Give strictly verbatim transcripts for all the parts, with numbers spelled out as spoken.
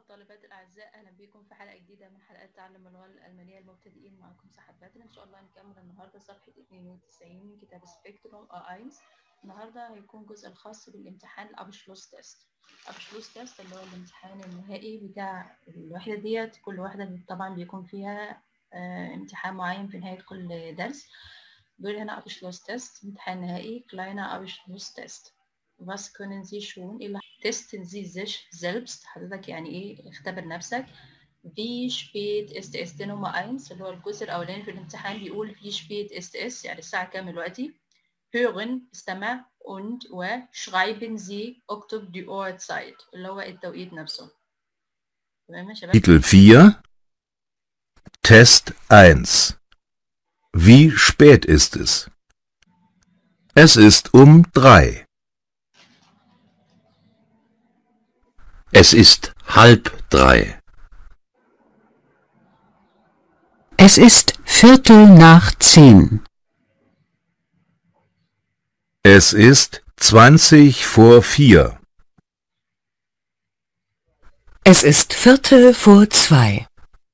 والطالبات الأعزاء، أهلا بكم في حلقة جديدة من حلقات تعلم اللغة الألمانية المبتدئين. معكم سحر بدر. إن شاء الله هنكمل النهاردة صفحة اثنين وتسعين من كتاب سبيكتروم أ واحد. النهاردة هيكون الجزء الخاص بالامتحان الأبشلوس تيست. أبشلوس تيست اللي هو الامتحان النهائي بتاع الوحدة ديت. كل وحدة طبعا بيكون فيها آه امتحان معين في نهاية كل درس. دول هنا أبشلوس تيست، امتحان نهائي kleiner Abschluss Test. Was können Sie schon? إيه testen Sie sich selbst؟ حضرتك يعني إيه؟ اختبر نفسك. Wie spät ist es؟ دي نمرة واحد اللي هو الجزء الأولاني في الامتحان بيقول Wie spät ist es؟ يعني الساعة كام دلوقتي؟ Hören استمع und و schreiben Sie اكتب die Uhrzeit اللي هو التوقيت نفسه. تمام يا شباب؟ Kapitel vier Test eins. Wie spät ist es? Es ist um drei. Es ist halb drei. Es ist Viertel nach zehn. Es ist zwanzig vor vier. Es ist Viertel vor zwei.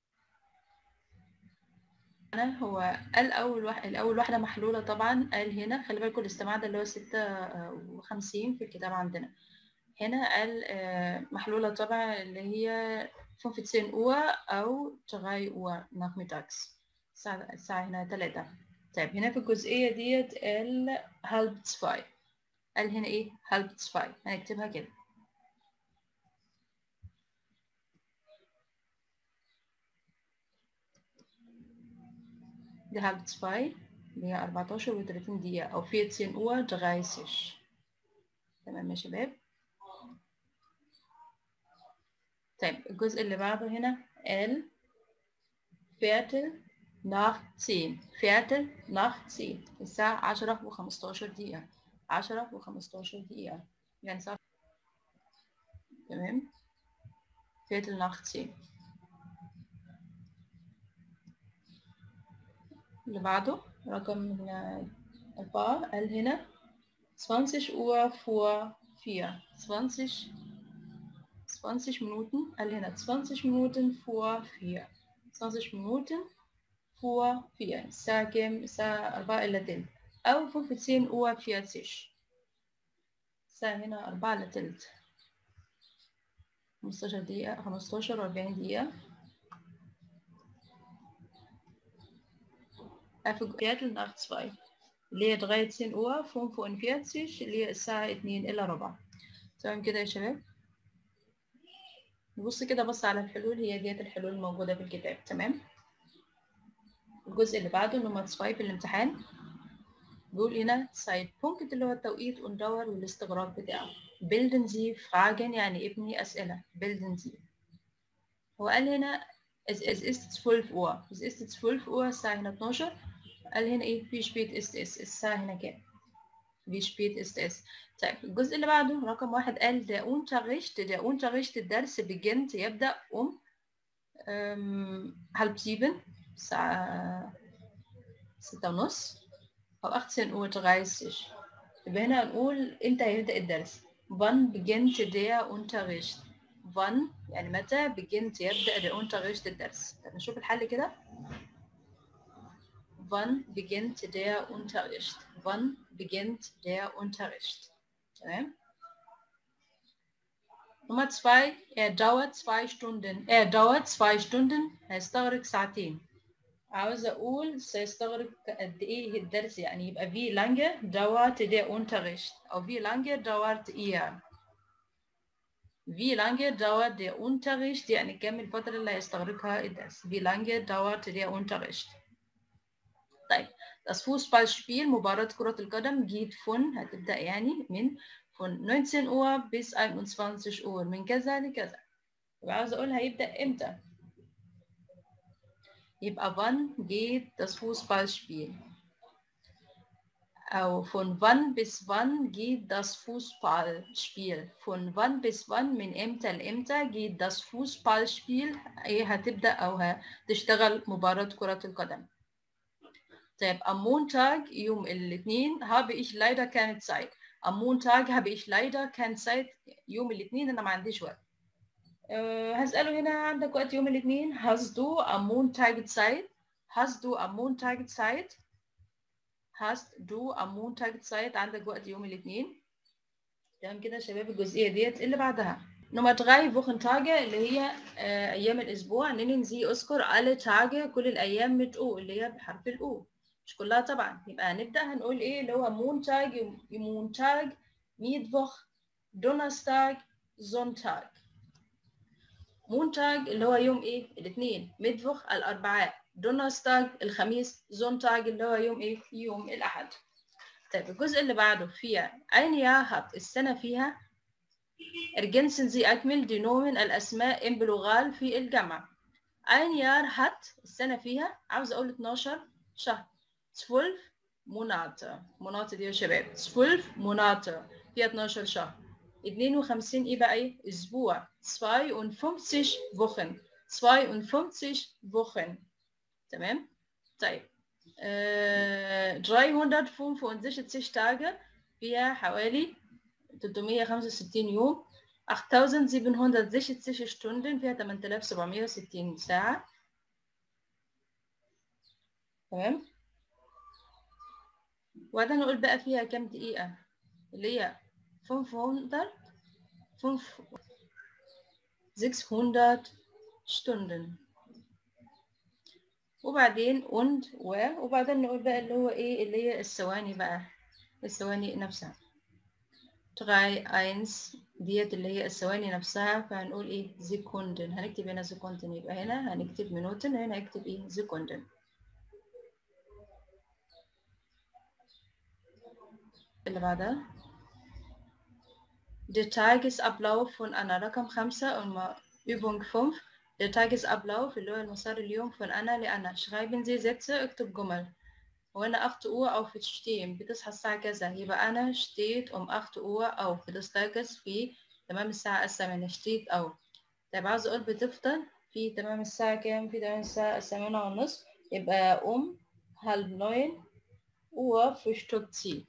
هو الأول واحد الأول واحدة محلولة طبعا. قال هنا خلي بالكم الاستماع ده اللي هو ستة وخمسين في الكتاب عندنا. هنا قال محلولة طبعا اللي هي fünfzehn Uhr أو drei Uhr nachmittags. الساعة الساعة هنا تلاتة. طيب هنا في الجزئية ديت قال halb zwei. قال هنا إيه halb zwei، هنكتبها كده. دي halb zwei اللي هي أربعتاشر وتلاتين دقيقة أو vierzehn Uhr dreißig. تمام يا شباب. طيب الجزء اللي بعده هنا قال Viertel nach zehn. Viertel nach zehn الساعة عشرة وخمستاشر دقيقة. عشرة وخمستاشر دقيقة يعني ساعة. تمام. Viertel nach zehn. اللي بعده رقم أربعة قال هنا zwanzig Uhr vor vier. zwanzig zwanzig Minuten. قال هنا zwanzig Minuten vor vier. zwanzig Minuten vor vier. الساعة كام؟ الساعة أربعة إلا تلت أو fünfzehn Uhr vierzig. الساعة هنا أربعة إلا تلت. خمستاشر دقيقة، خمستاشر وأربعين دقيقة. في Viertel nach zwei اللي هي dreizehn Uhr fünfundvierzig اللي هي الساعة اتنين إلا ربع. تمام كده يا شباب. نبص كده بص على الحلول، هي ديت الحلول الموجودة في الكتاب. تمام. الجزء اللي بعده نمرة اتنين في الامتحان بيقول هنا Zeitpunkt اللي هو التوقيت والدور والاستغراق بتاعه. Bilden Sie Fragen يعني ابني أسئلة. Bilden Sie. هو قال هنا es, es ist zwölf Uhr. Es ist zwölf Uhr الساعة هنا اتناشر. قال هنا ايه Wie spät ist es؟ الساعة هنا كام؟ Wie spät ist es؟ طيب الجزء اللي بعده رقم واحد قال der Unterricht der Unterricht الدرس beginnt يبدأ um halb sieben الساعة ستة ونص أو achtzehn Uhr dreißig. يبقى هنا هنقول إمتى هيبدأ الدرس. Wann beginnt der Unterricht؟ Wann يعني متى beginnt يبدأ der Unterricht الدرس. طب نشوف الحل كده. Wann beginnt der Unterricht? Wann beginnt der Unterricht? تمام. Nummer zwei, er dauert zwei Stunden. Er dauert zwei Stunden. هيستغرق ساعتين. عاوزة أقول سيستغرق قد إيه الدرس، يعني يبقى wie lange dauert der Unterricht أو wie lange dauert ihr. Wie lange dauert der Unterricht يعني كم الفترة اللي هيستغرقها الدرس. Wie lange dauert der Unterricht. طيب das Fußballspiel مباراة كرة القدم geht von هتبدأ يعني من von neunzehn Uhr bis einundzwanzig Uhr من كذا لكذا. يبقى عاوز أقول هيبدأ إمتى. يبقى wann geht das Fußballspiel أو von wann bis wann geht das Fußballspiel. Von wann bis wann من إمتى لإمتى geht das Fußballspiel إيه هتبدأ أو هتشتغل مباراة كرة القدم. طيب am Montag يوم الاثنين habe ich leider keine Zeit. Am Montag habe ich leider keine Zeit. يوم الاثنين أنا ما عنديش وقت. أه هسأله هنا عندك وقت يوم الاثنين. Hast du am Montag Zeit? Hast du am Montag Zeit? Hast du am Montag Zeit؟ عندك وقت يوم الاثنين. تمام كده يا شباب. الجزئية ديت اللي بعدها نمرة drei Wochentage اللي هي آه أيام الأسبوع. nennen Sie اذكر alle Tage كل الأيام mit O اللي هي بحرف الأو، مش كلها طبعا. يبقى هنبدأ هنقول إيه اللي هو Montag Montag Mittwoch Donnerstag Sonntag. Montag اللي هو يوم إيه؟ الاثنين. Mittwoch الأربعاء. Donnerstag الخميس. Sonntag اللي هو يوم إيه؟ يوم الأحد. طيب الجزء اللي بعده فيها ein Jahr hat السنة فيها. ergänzen Sie أكمل die Nomen الأسماء im Plural في الجمع. ein Jahr hat السنة فيها عاوز أقول اتناشر شهر. zwölf Monate. Monate دي يا شباب. zwölf Monate فيها اتناشر شهر. اتنين وخمسين إيه بقى إيه؟ أسبوع. zweiundfünfzig Wochen. zweiundfünfzig Wochen. تمام؟ طيب. Äh, dreihundertfünfundsiebzig Tage فيها حوالي تلتمية وخمسة وستين يوم. achttausendsiebenhundertsechzig Stunden فيها تمانية آلاف وسبعمية وستين ساعة. تمام. وبعدين نقول بقى فيها كام دقيقة اللي هي fünfhundert sechshundert Stunden. وبعدين und و وبعدين نقول بقى اللي هو ايه اللي هي الثواني بقى، الثواني نفسها. drei eins ديت اللي هي الثواني نفسها، فهنقول ايه سekunden. هنكتب هنا سekunden، يبقى هنا هنكتب minuten، هنا هنكتب ايه sekunden. اللي بعدها der Tagesablauf von einer رقم خمسة und Übung fünf. der Tagesablauf اللي هو المسار اليوم von أنا لأنا. schreiben Sie Sätze اكتب جمل. وهنا acht Uhr aufstehen بتصحى الساعة كذا، يبقى أنا steht um acht Uhr auf بتستيقظ في تمام الساعة الثامنة steht auf. طيب عاوز أقول بتفطر في تمام الساعة كام؟ في تمام الساعة الثامنة والنصف، يبقى um halb neun Uhr frühstückt sie.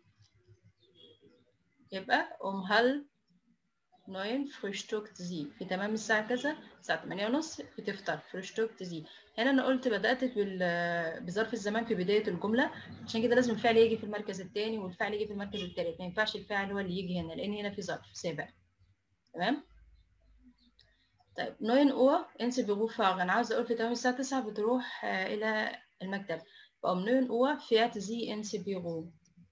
يبقى um halb neun frühstückt sie في تمام الساعة كذا الساعة تمانية ونص بتفطر frühstückt sie. هنا أنا قلت بدأت بظرف الزمان في بداية الجملة، عشان كده لازم الفعل يجي في المركز الثاني والفعل يجي في المركز الثالث، ما ينفعش الفعل هو اللي يجي هنا لأن هنا في ظرف سابع. تمام. طيب neun Uhr ins Büro fahren. أنا عاوزة أقول في تمام الساعة تسعة بتروح إلى المكتب، فأم neun Uhr fährt sie ins Büro.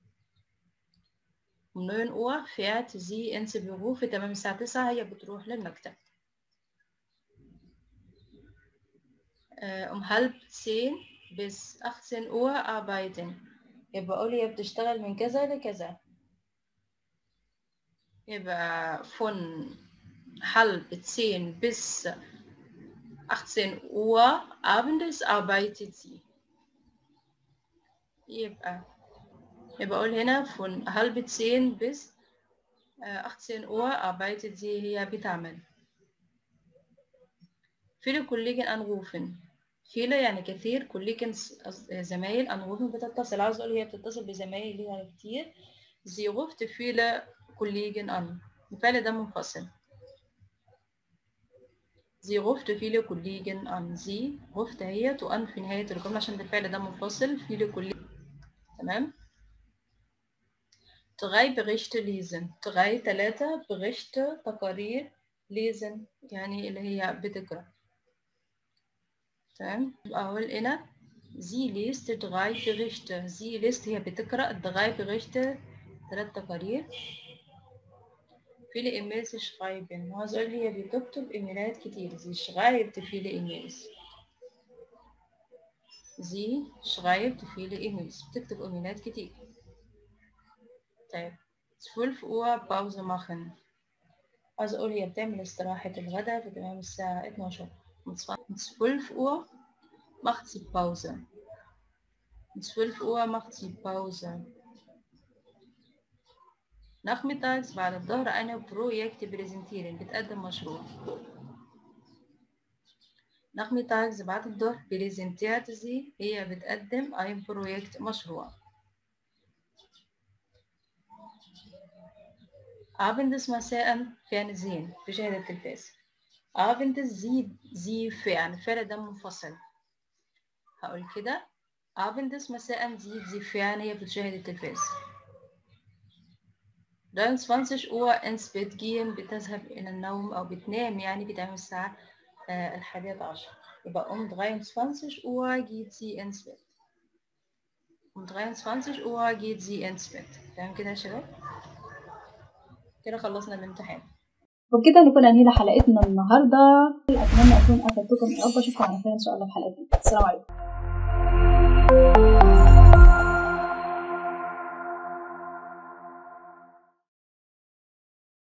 um neun Uhr fährt sie ins Büro. في تمام الساعة تسعة هي بتروح للمكتب. um halb zehn bis achtzehn Uhr arbeiten. يبقى أقول هي بتشتغل من كذا لكذا، يبقى von halb zehn bis achtzehn Uhr abends arbeitet sie. يبقى يبقى أقول هنا von halb zehn bis achtzehn Uhr arbeitet sie هي بتعمل. viele Kollegen anrufen. viele يعني كثير، كوليجن زمايل، anrufen بتتصل. عاوز أقول هي بتتصل بزمايل ليها كتير. sie ruft viele Kollegen an. الفعل ده منفصل. sie ruft viele Kollegen an. sie ruft هي وأن في نهاية الجملة عشان الفعل ده منفصل. viele Kollegen. تمام. drei Berichte lesen. drei ثلاثة Berichte تقارير lesen يعني اللي هي بتقرأ. تمام. أقول هنا sie liest drei Berichte. sie liest هي بتقرأ drei Berichte ثلاث تقارير. viele E-Mails schreiben. عاوز أقول هي بتكتب إيميلات كتير. sie schreibt viele E-Mails. sie schreibt viele E-Mails. بتكتب إيميلات كتير. طيب zwölf Uhr Pause machen. عاوز أقول هي بتعمل استراحة الغداء في تمام الساعة اتناشر. zwölf Uhr macht sie Pause. zwölf Uhr macht sie Pause. nachmittags بعد الظهر أنا Projekt präsentieren بتقدم مشروع. nachmittags بعد الظهر präsentiert sie هي بتقدم ein Projekt مشروع. abends مساء fernsehen بشاهد التلفاز. abends sie sie fern فعل ده منفصل. هقول كده abends مساء sieht sie fern هي بتشاهد التلفاز. dreiundzwanzig Uhr ins Bett gehen بتذهب إلى النوم أو بتنام يعني بتعمل الساعة آه الحادية عشر. يبقى um dreiundzwanzig Uhr geht sie ins Bett. um dreiundzwanzig Uhr geht sie ins Bett. تمام كده يا شباب؟ كده خلصنا الامتحان. وبكده نكون انهينا حلقتنا النهارده. اتمنى اكون افدتكم. يا رب اشوفكم على خير ان شاء الله في حلقتنا. السلام عليكم.